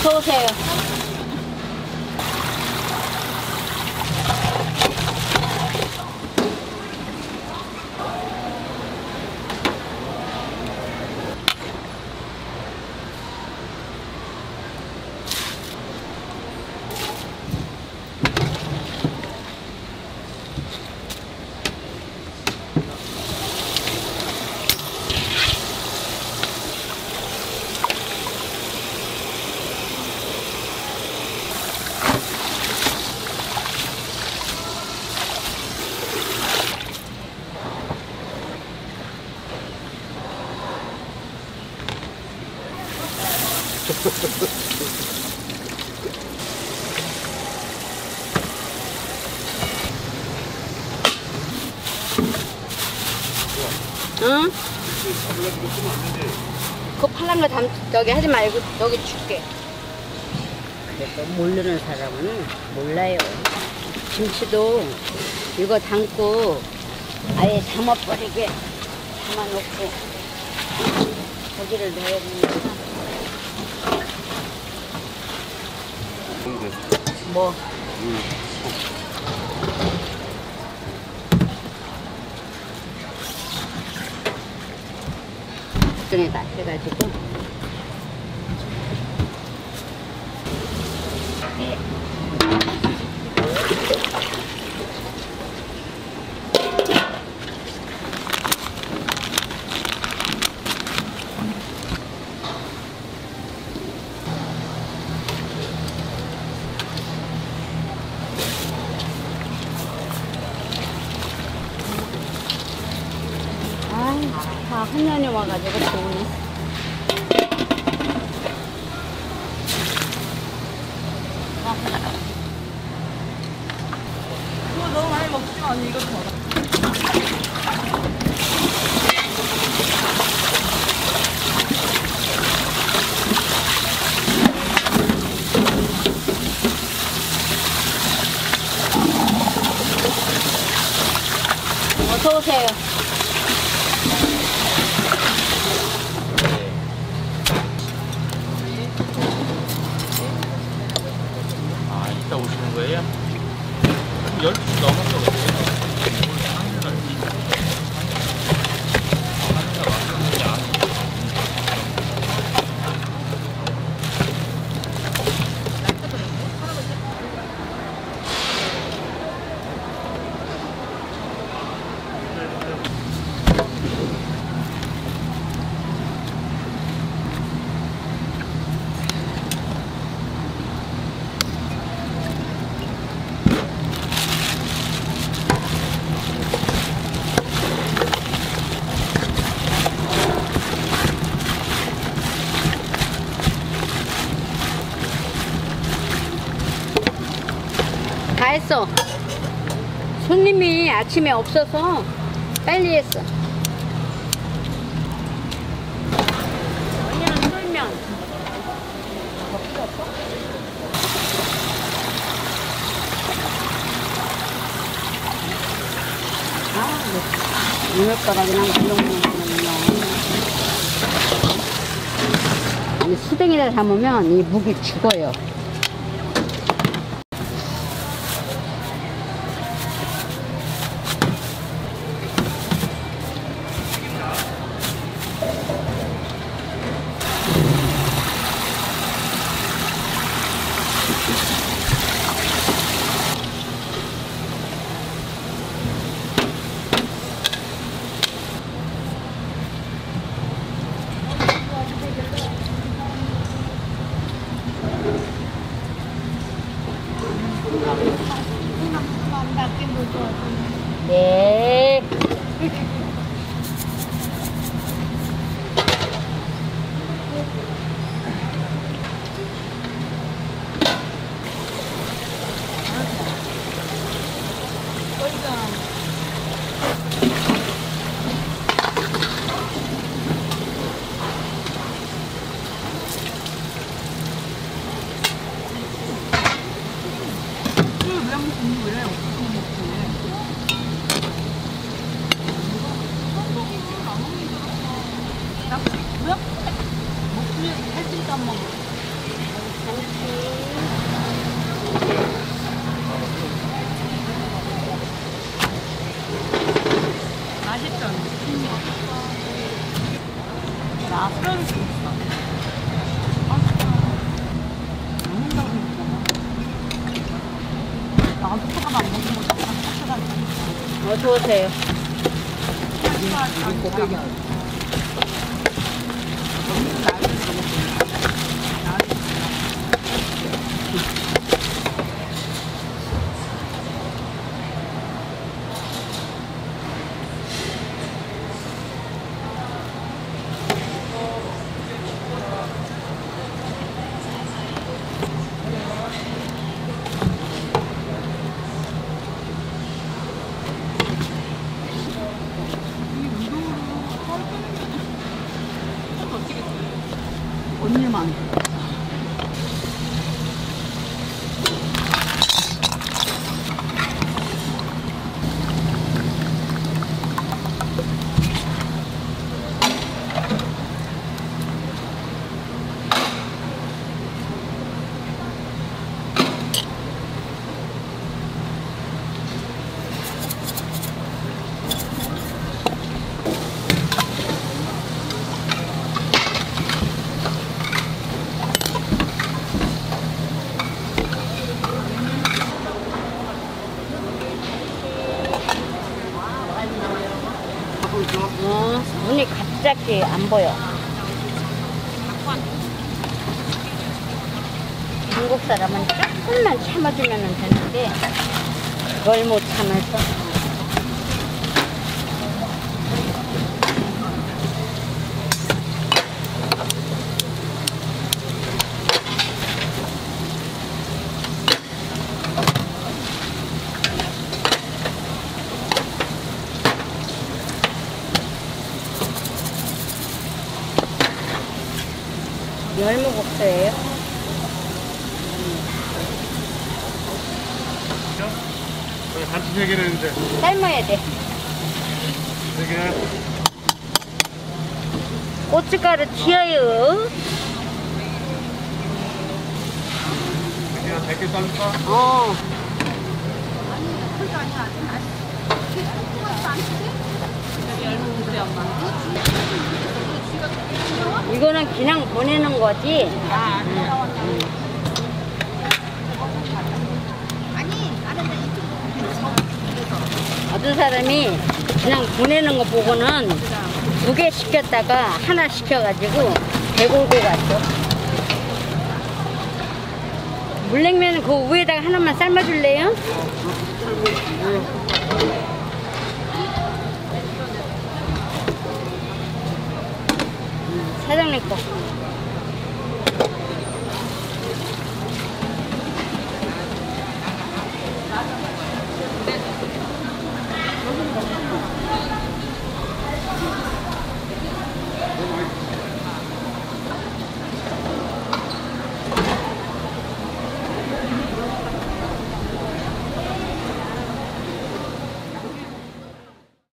어서 오세요. 응? 그거 파란 거 저기 하지 말고 여기 줄게. 그래서 모르는 사람은 몰라요. 김치도 이거 담고 아예 담아버리게 담아놓고 고기를 넣어야 되니까. 뭐? 국전에다 해가지고. 다 한년이 와가지고 좋네. 이거 너무 많이 먹지 마. 언니 이거 더. 어서 오세요. 이따 오시는 거예요? 12시 넘어서 오세요. 다 했어. 손님이 아침에 없어서 빨리 했어. 언니는 쫄면. 이럴 거라 그냥 이 수댕이를 담으면 이 묵이 죽어요. 네. 맛있죠? 나 수련이 좀 있어. 나도 초밥 안 먹는 거 다 어서 오세요. 고백이 안 언니만. 눈이 갑자기 안 보여. 한국 사람은 조금만 참아주면 되는데 그걸 못 참아서 열무국수예요. 같이 3개를 했는데 삶아야 돼. 3개 고춧가루 튀어요. 100개 쌀까? 어. 이거는 그냥 보내는 거지. 어떤 사람이 그냥 보내는 거 보고는 2개 시켰다가 하나 시켜가지고 대골고 갔어. 물냉면은 그 위에다가 하나만 삶아줄래요? 사장님 거.